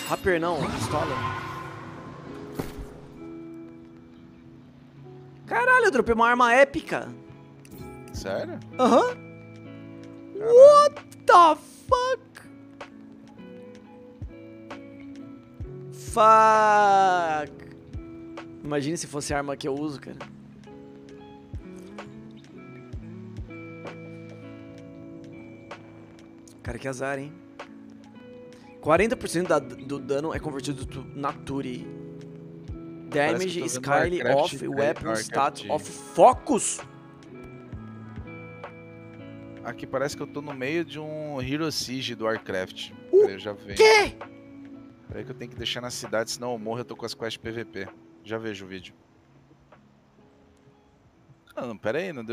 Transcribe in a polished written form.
Rapier não, pistola. Caralho, eu dropei uma arma épica. Sério? Aham. What the fuck? Fuck. Imagine se fosse a arma que eu uso, cara. Cara, que azar, hein? 40% do dano é convertido na Turi. Damage, Skyly, off, weapon, stat, off, focus. Aqui parece que eu tô no meio de um Hero Siege do Warcraft. O Peraí, eu já vejo. quê? Peraí que eu tenho que deixar na cidade, senão eu morro, eu tô com as quests PVP. Já vejo o vídeo. Ah, não, pera aí, não deu